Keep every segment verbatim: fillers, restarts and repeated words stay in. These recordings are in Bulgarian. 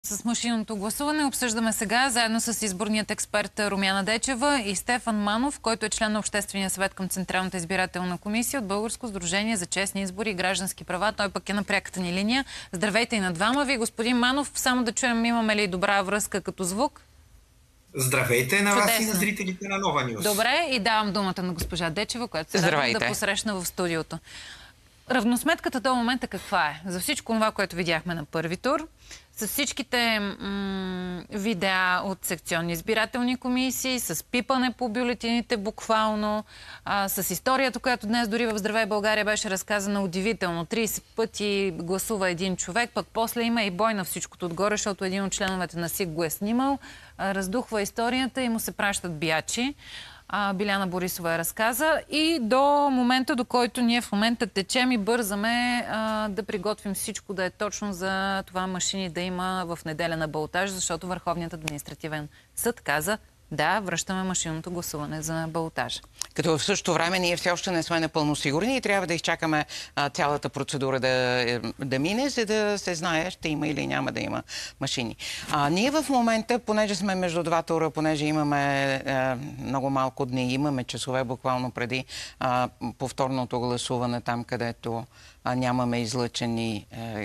С машинното гласуване обсъждаме сега заедно с изборният експерт Румяна Дечева и Стефан Манов, който е член на Обществения съвет към Централната избирателна комисия от Българско сдружение за честни избори и граждански права. Той пък е на пряката ни линия. Здравейте и на двама ви. Господин Манов, само да чуем, имаме ли добра връзка като звук? Здравейте на вас и на зрителите на Нова Нюз. Добре, и давам думата на госпожа Дечева, която се радва да посрещна в студиото. Равносметката до момента каква е? За всичко това, което видяхме на първи тур, с всичките видеа от секционни избирателни комисии, с пипане по бюлетините буквално, а, с историята, която днес дори в Здравей България беше разказана удивително. трийсет пъти гласува един човек, пък после има и бой на всичкото отгоре, защото един от членовете на СИК го е снимал, а, раздухва историята и му се пращат биячи. Биляна Борисова я разказа и до момента, до който ние в момента течем и бързаме а, да приготвим всичко да е точно за това машини да има в неделя на балотаж, защото Върховният административен съд каза да, връщаме машинното гласуване за балотажа. Като в същото време ние все още не сме напълно сигурни и трябва да изчакаме а, цялата процедура да, да мине, за да се знае ще има или няма да има машини. А, ние в момента, понеже сме между два тура, понеже имаме а, много малко дни, имаме часове буквално преди а, повторното гласуване, там където а, нямаме излъчени а,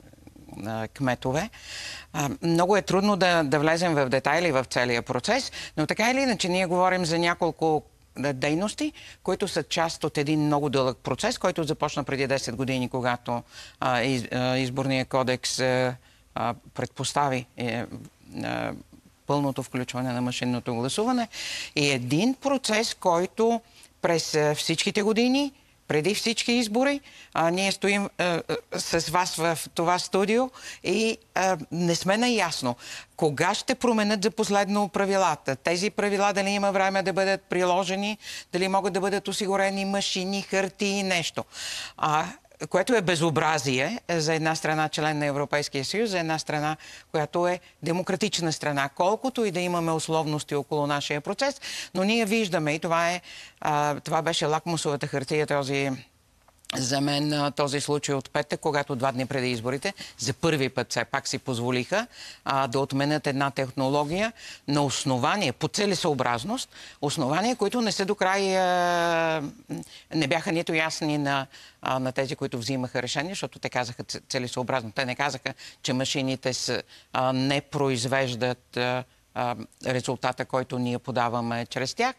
кметове. Много е трудно да, да влезем в детайли в целия процес, но така или иначе ние говорим за няколко дейности, които са част от един много дълъг процес, който започна преди десет години, когато а, из, а, изборният кодекс а, а, предпостави е, а, пълното включване на машинното гласуване. И един процес, който през а, всичките години преди всички избори, а, ние стоим а, а, с вас в това студио и а, не сме наясно кога ще променят за последно правилата. Тези правила дали има време да бъдат приложени, дали могат да бъдат осигурени машини, хартии и нещо. А, което е безобразие за една страна член на Европейския съюз, за една страна, която е демократична страна. Колкото и да имаме условности около нашия процес, но ние виждаме и това е, а, това беше лакмусовата хартия, този за мен този случай от петък, когато два дни преди изборите за първи път все пак си позволиха а, да отменят една технология на основание, по целесъобразност, основания, които не са до край, а, не бяха нито ясни на, а, на тези, които взимаха решение, защото те казаха целесъобразно. Те не казаха, че машините с, а, не произвеждат а, а, резултата, който ние подаваме чрез тях.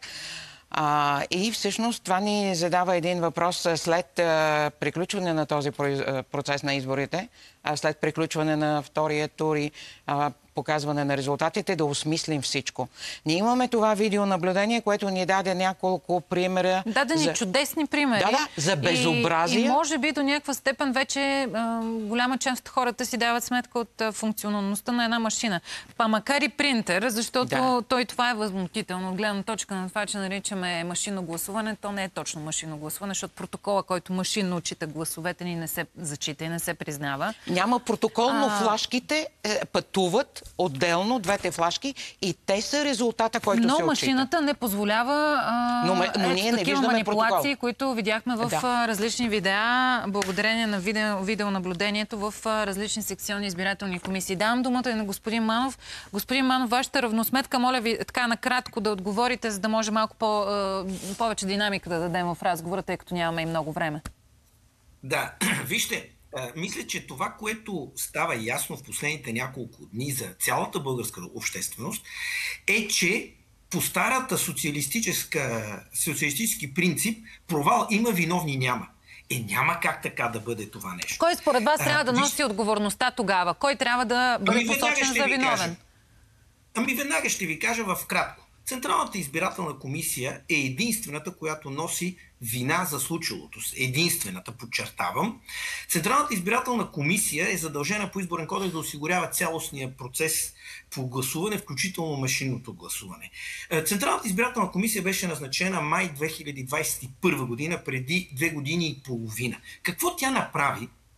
А, и всъщност това ни задава един въпрос след а, приключване на този процес на изборите, а след приключване на втория тур и а, показване на резултатите, да осмислим всичко. Ние имаме това видеонаблюдение, което ни даде няколко примера. Даде ни за... чудесни примери. Да, да, за безобразие. И, и може би до някаква степен вече а, голяма част от хората си дават сметка от а, функционалността на една машина. Па макар и принтер, защото да. той това е възмутително. От гледна точка на това, че наричаме машинно гласуване, то не е точно машинно гласуване, защото протокола, който машинно отчита гласовете ни, не се зачита и не се признава. Няма протокол, но а... флашките е, пътуват отделно, двете флашки, и те са резултата, който но се отчита. Но машината не позволява а, но, но е, ние не такива манипулации, протокол. които видяхме в да. различни видеа, благодарение на видео, видеонаблюдението в различни секционни избирателни комисии. Давам думата и на господин Манов. Господин Манов, вашата равносметка, моля ви така накратко да отговорите, за да може малко по, повече динамика да дадем в разговора, тъй като нямаме и много време. Да, вижте, мисля, че това, което става ясно в последните няколко дни за цялата българска общественост, е, че по старата социалистическа, социалистически принцип провал има, виновни няма. Е, няма как така да бъде това нещо. Кой според вас трябва да носи отговорността тогава? Кой трябва да бъде ами посочен за виновен? Ами веднага ще ви кажа в кратко. Централната избирателна комисия е единствената, която носи вина за случилото се. Единствената, подчертавам. Централната избирателна комисия е задължена по изборен кодекс да осигурява цялостния процес по гласуване, включително машинното гласуване. Централната избирателна комисия беше назначена май две хиляди двадесет и първа година, преди две години и половина. Какво тя направи,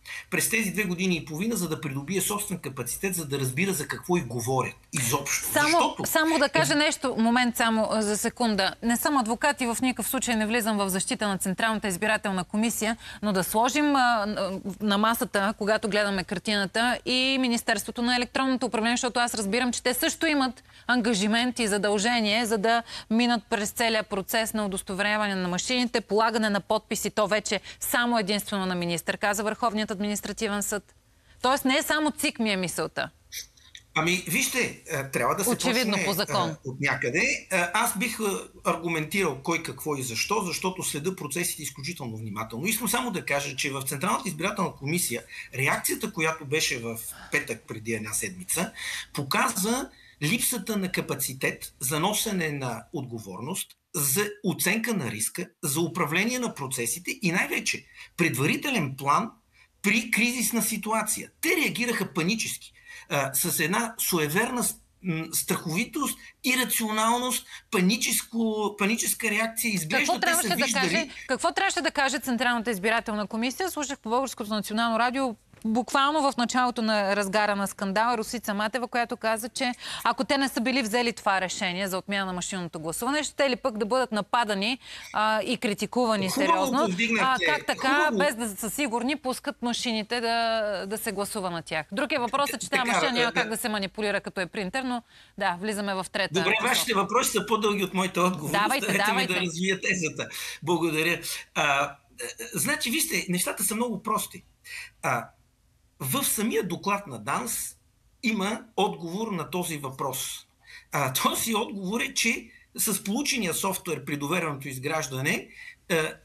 през тези две години и половина, за да придобие собствен капацитет, за да разбира за какво и говорят изобщо. Само, Защото... само да кажа нещо, момент само за секунда. Не съм адвокат и в никакъв случай не влизам в защита на Централната избирателна комисия, но да сложим а, на масата, когато гледаме картината, и Министерството на електронното управление, защото аз разбирам, че те също имат ангажимент и задължение, за да минат през целия процес на удостоверяване на машините, полагане на подписи, то вече само единствено на министър, каза Върховният административен съд. Тоест не е само ЦИК, ми е мисълта. Ами, вижте, трябва да се очевидно почне по закон от някъде. Аз бих аргументирал кой какво и защо, защото следа процесите изключително внимателно. Искам само да кажа, че в Централната избирателна комисия реакцията, която беше в петък преди една седмица, показа липсата на капацитет за носене на отговорност, за оценка на риска, за управление на процесите и най-вече предварителен план при кризисна ситуация. Те реагираха панически, а, с една суеверна страховитост, ирационалност, паническо, паническа реакция. Изглежда, какво те са да виждали... каже, какво трябваше да каже Централната избирателна комисия? Слушах по Българското национално радио буквално в началото на разгара на скандала Росица Матева, която каза, че ако те не са били взели това решение за отмяна на машинното гласуване, ще ли пък да бъдат нападани а, и критикувани сериозно. А, как така, хубаво, без да са сигурни, пускат машините да, да се гласува на тях. Другия въпрос е, че тази машина няма как да се манипулира като е принтер, но да, влизаме в трета. Добре, вашите въпроси са по-дълги от моите отговори. Давайте, Ставете давайте. Ме да развия тезата. Благодаря. А, значи, вижте, нещата са много прости. А, В самия доклад на ДАНС има отговор на този въпрос. А, този отговор е, че с получения софтуер при довереното изграждане а,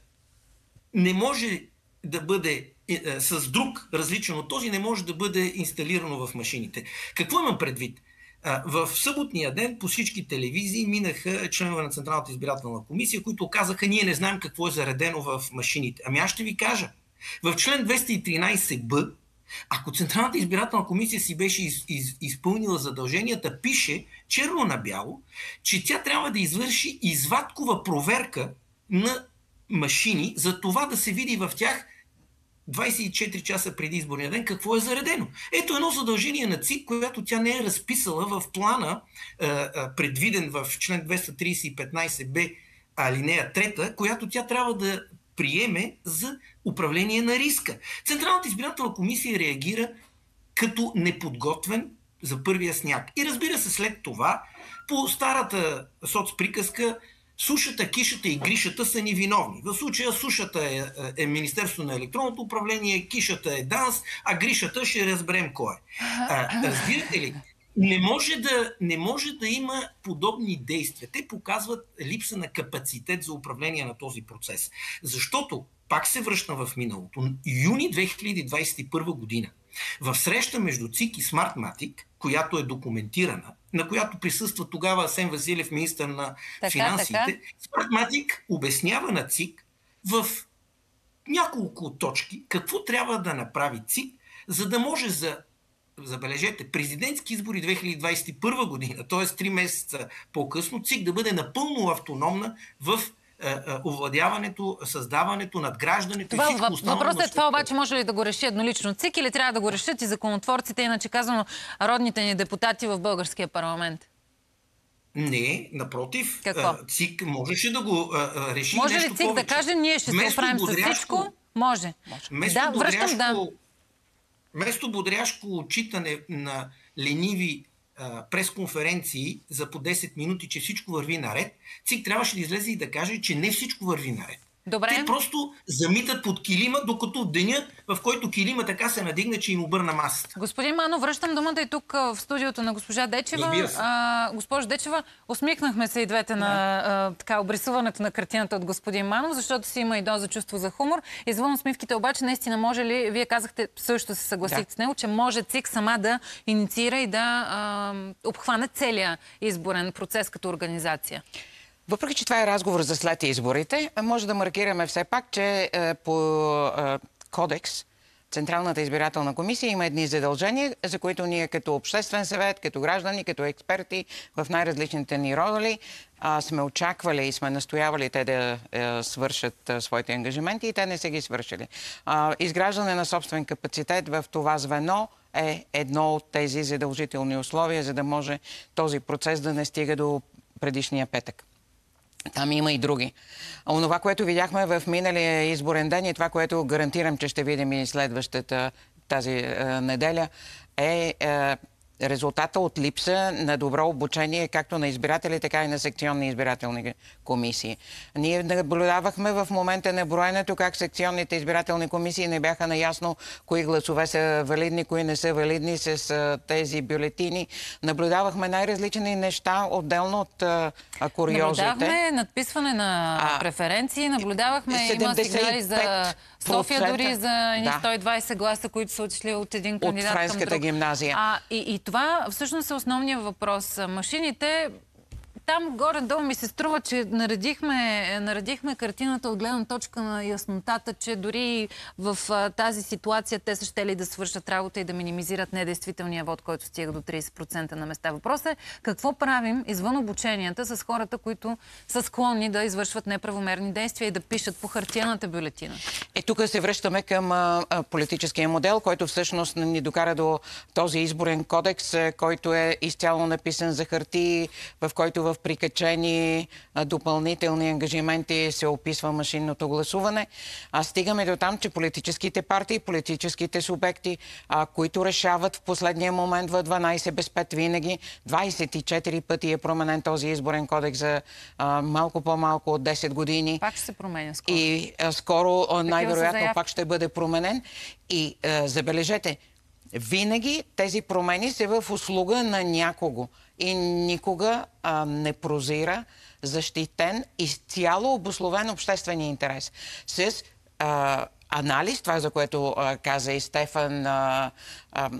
не може да бъде а, с друг различен от този, не може да бъде инсталирано в машините. Какво имам предвид? А, в съботния ден по всички телевизии минаха членове на Централната избирателна комисия, които казаха, ние не знаем какво е заредено в машините. Ами аз ще ви кажа. В член двеста и тринайсет б, ако Централната избирателна комисия си беше из, из, изпълнила задълженията, пише черно на бяло, че тя трябва да извърши извадкова проверка на машини, за това да се види в тях двайсет и четири часа преди изборния ден какво е заредено. Ето едно задължение на ЦИК, което тя не е разписала в плана, е, е, предвиден в член двеста трийсет и петнайсет б, алинея трета, която тя трябва да приеме за управление на риска. Централната избирателна комисия реагира като неподготвен за първия сняг. И разбира се, след това, по старата соцприказка, сушата, кишата и гришата са ни виновни. В случая сушата е, е Министерство на електронното управление, кишата е ДАНС, а гришата ще разберем кой е. А, разбирате ли? Не може, да, не може да има подобни действия. Те показват липса на капацитет за управление на този процес. Защото, пак се връщна в миналото, юни две хиляди двайсет и първа година, в среща между ЦИК и Smartmatic, която е документирана, на която присъства тогава Асен Василев, министър на така, финансите, така. Smartmatic обяснява на ЦИК в няколко точки какво трябва да направи ЦИК, за да може за, забележете, президентски избори две хиляди двайсет и първа година, т.е. три месеца по-късно, ЦИК да бъде напълно автономна в овладяването, създаването, надграждането това, и всичко останало. Въпросът е това обаче може ли да го реши еднолично ЦИК или трябва да го решат и законотворците, иначе казано родните ни депутати в българския парламент? Не, напротив. Какво? ЦИК можеше да го а, реши може нещо ли ЦИК повече. Да каже, ние ще се оправим с всичко? Може. Вместо да, връщам, да. Вместо бодряшко отчитане на лениви пресконференции за по десет минути, че всичко върви наред, ЦИК трябваше да излезе и да каже, че не всичко върви наред. Добре. Те просто замитат под килима, докато в деня, в който килима така се надигне, че им обърна масата. Господин Манов, връщам думата и тук в студиото на госпожа Дечева. А, госпожа Дечева, усмихнахме се и двете да. на а, така, обрисуването на картината от господин Манов, защото си има и доза чувство за хумор. Извън усмивките обаче, наистина може ли, вие казахте, също се съгласихте да. с него, че може ЦИК сама да инициира и да а, обхване целия изборен процес като организация? Въпреки че това е разговор за след изборите, може да маркираме все пак, че е, по е, кодекс Централната избирателна комисия има едни задължения, за които ние като обществен съвет, като граждани, като експерти в най-различните ни роли а, сме очаквали и сме настоявали те да е, свършат а, своите ангажименти и те не са ги свършили. А, изграждане на собствен капацитет в това звено е едно от тези задължителни условия, за да може този процес да не стига до предишния петък. Там има и други. Онова, което видяхме в миналия изборен ден и това, което гарантирам, че ще видим и следващата тази е, неделя, е, е резултата от липса на добро обучение както на избиратели, така и на секционни избирателни комисии. Ние наблюдавахме в момента на броенето как секционните избирателни комисии не бяха наясно кои гласове са валидни, кои не са валидни с а, тези бюлетини. Наблюдавахме най-различни неща, отделно от а, куриозите. Наблюдавахме надписване на а, преференции, наблюдавахме има сигнали за София, дори за едни да. сто и двайсет гласа, които са отишли от един кандидат от френската към друг. гимназия. А, и, и това всъщност е основният въпрос. Машините, там горе-долу ми се струва, че наредихме, наредихме картината от гледна точка на яснотата, че дори в а, тази ситуация те са щели да свършат работа и да минимизират недействителния вод, който стига до трийсет процента на места. Въпросът е какво правим извън обученията с хората, които са склонни да извършват неправомерни действия и да пишат по хартиената бюлетина. Е, тук се връщаме към а, а, политическия модел, който всъщност ни докара до този изборен кодекс, а, който е изцяло написан за хартии, в който в прикачени а, допълнителни ангажименти се описва машинното гласуване. А стигаме до там, че политическите партии, политическите субекти, а, които решават в последния момент в дванайсет без пет винаги, двайсет и четири пъти е променен този изборен кодекс за а, малко по-малко от десет години. Пак ще се променя скоро. И а, скоро най-вероятно пак ще бъде променен. И а, забележете, винаги тези промени са в услуга на някого. И никога а, не прозира защитен, изцяло обусловен обществен интерес. С а, анализ, това за което а, каза и Стефан а, а,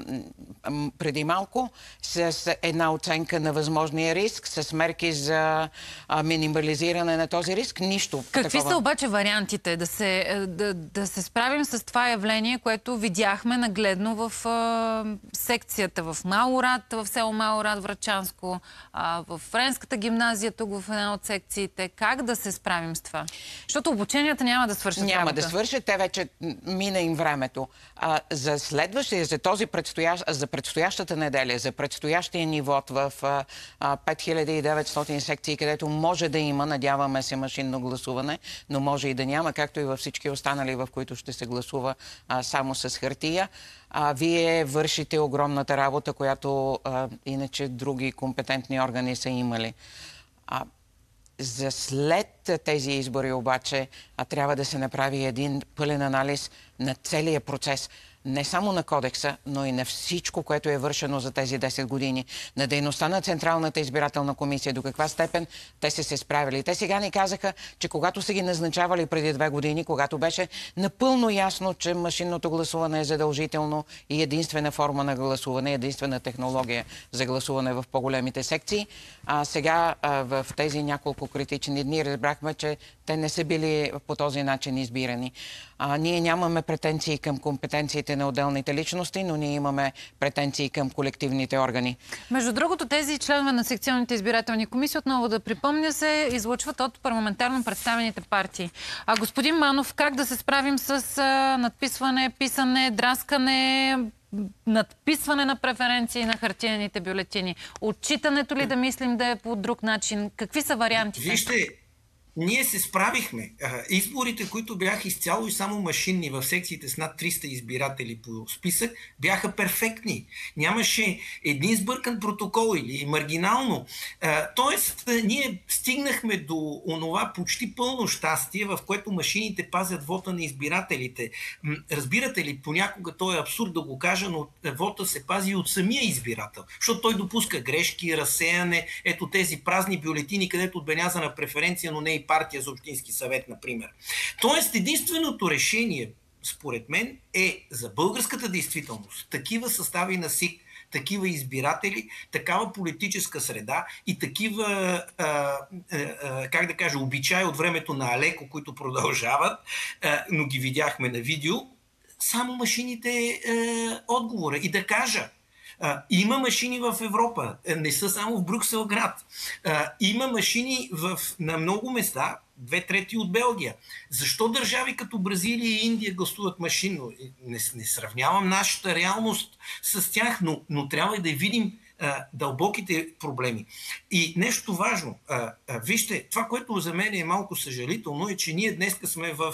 преди малко, с една оценка на възможния риск, с мерки за а, минимализиране на този риск, нищо. Какви такова. са обаче вариантите да се, да, да се справим с това явление, което видяхме нагледно в а, секцията в Малорад, в село Малорад, Врачанско, а, в Френската гимназия, тук в една от секциите. Как да се справим с това? Защото обученията няма да свършат Няма работа. да свършат, те вече мина им времето. А, за следващия, за този предстоящ, за предстоящата неделя, за предстоящия ни вод в а, пет хиляди и деветстотин секции, където може да има, надяваме се, машинно гласуване, но може и да няма, както и във всички останали, в които ще се гласува а, само с хартия. А, вие вършите огромната работа, която а, иначе други компетентни органи са имали. А, За след тези избори обаче а, трябва да се направи един пълен анализ на целия процес. Не само на кодекса, но и на всичко, което е вършено за тези десет години. На дейността на Централната избирателна комисия, до каква степен те са се справили. Те сега ни казаха, че когато са ги назначавали преди две години, когато беше напълно ясно, че машинното гласуване е задължително и единствена форма на гласуване, единствена технология за гласуване в по-големите секции, а сега а, в тези няколко критични дни разбрахме, че те не са били по този начин избирани. А, ние нямаме претенции към компетенциите на отделните личности, но ние имаме претенции към колективните органи. Между другото, тези членове на секционните избирателни комисии, отново да припомня, се излъчват от парламентарно представените партии. А господин Манов, как да се справим с а, надписване, писане, драскане, надписване на преференции на хартиените бюлетини? Отчитането ли да мислим да е по друг начин? Какви са вариантите? Вижте, ние се справихме. Изборите, които бяха изцяло и само машинни в секциите с над триста избиратели по списък, бяха перфектни. Нямаше един сбъркан протокол или маргинално. Тоест, ние стигнахме до онова почти пълно щастие, в което машините пазят вота на избирателите. Разбирате ли, понякога то е абсурд да го кажа, но вота се пази от самия избирател, защото той допуска грешки, разсеяне, ето тези празни бюлетини, където отбелязана преференция, но не и партия за общински съвет, например. Тоест, единственото решение, според мен, е за българската действителност. Такива състави на СИК, такива избиратели, такава политическа среда и такива, а, а, как да кажа, обичаи от времето на Алеко, които продължават, а, но ги видяхме на видео, само машините е, отговора. И да кажа, а, има машини в Европа, не са само в Брюксел град. А, има машини в, на много места, две трети от Белгия. Защо държави като Бразилия и Индия гласуват машинно? Не, не сравнявам нашата реалност с тях, но, но трябва и да видим а, дълбоките проблеми. И нещо важно. А, а, вижте, това, което за мен е малко съжалително, е, че ние днес сме в...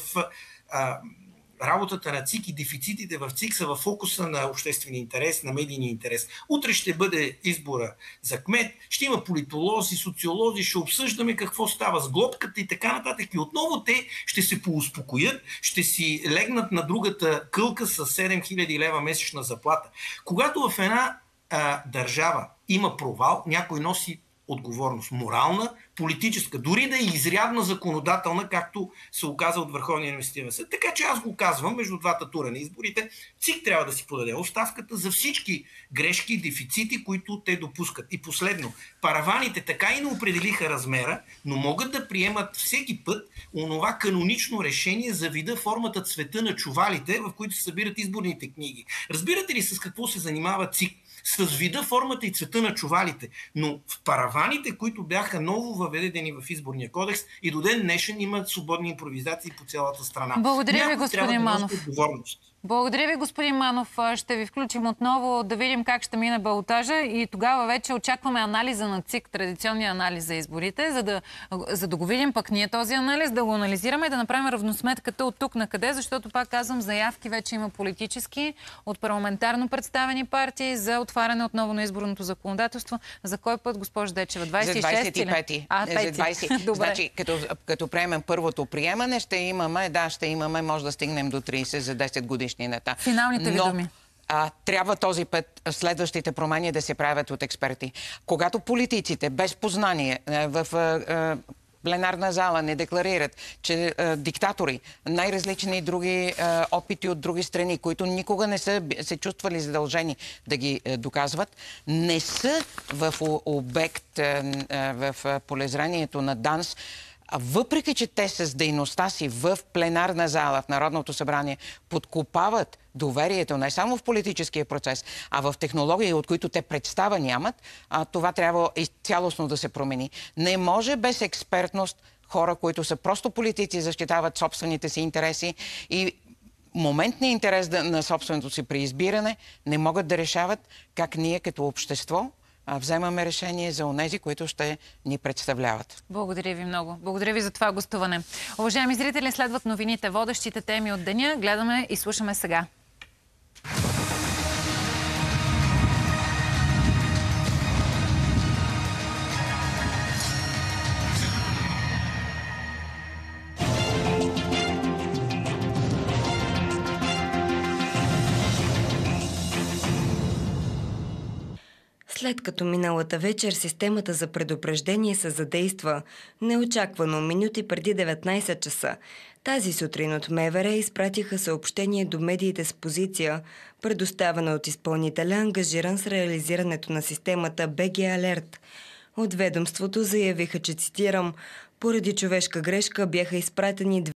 А, работата на ЦИК и дефицитите в ЦИК са в фокуса на обществения интерес, на медийния интерес. Утре ще бъде избора за кмет, ще има политолози, социолози, ще обсъждаме какво става с глобката и така нататък. И отново те ще се поуспокоят, ще си легнат на другата кълка с седем хиляди лева месечна заплата. Когато в една а, държава има провал, някой носи отговорност. Морална, политическа, дори да е изрядна законодателна, както се оказа от Върховния административен съд. Така че аз го казвам между двата тура на изборите. ЦИК трябва да си подаде оставката за всички грешки и дефицити, които те допускат. И последно, параваните така и не определиха размера, но могат да приемат всеки път онова канонично решение за вида, формата, цвета на чувалите, в които се събират изборните книги. Разбирате ли с какво се занимава ЦИК? С вида, формата и цвета на чувалите. Но в параваните, които бяха ново въведени в изборния кодекс, и до ден днешен имат свободни импровизации по цялата страна. Благодаря ви, господин Манов. Отговорност. Благодаря ви, господин Манов. Ще ви включим отново да видим как ще мине балотажа и тогава вече очакваме анализа на ЦИК, традиционния анализ за изборите, за да, за да го видим пък ние този анализ, да го анализираме и да направим равносметката от тук на къде, защото пак казвам, заявки вече има политически от парламентарно представени партии за отваряне отново на изборното законодателство. За кой път, госпожо Дечева? двадесет и шести? За двадесет и пети. А, за двадесет. Значи, като, като приемем първото приемане, ще имаме, да, ще имаме, може да стигнем до тридесет за десет годишни. Финалните ви думи. А, трябва този път следващите промени да се правят от експерти. Когато политиците без познание в а, пленарна зала не декларират, че а, диктатори, най-различни други а, опити от други страни, които никога не са се чувствали задължени да ги а, доказват, не са в обект, а, в полезрението на ДАНС, а въпреки, че те с дейността си в пленарна зала, в Народното събрание, подкопават доверието не само в политическия процес, а в технологии, от които те представа нямат, а това трябва цялостно да се промени. Не може без експертност хора, които са просто политици, защитават собствените си интереси и моментния интерес на собственото си преизбиране, не могат да решават как ние като общество вземаме решение за онези, които ще ни представляват. Благодаря ви много. Благодаря ви за това гостуване. Уважаеми зрители, следват новините, водещите теми от деня. Гледаме и слушаме сега. След като миналата вечер системата за предупреждение се задейства неочаквано минути преди деветнайсет часа, тази сутрин от МВР изпратиха съобщение до медиите с позиция, предоставена от изпълнителя, ангажиран с реализирането на системата БГ Алерт. От ведомството заявиха, че, цитирам, поради човешка грешка бяха изпратени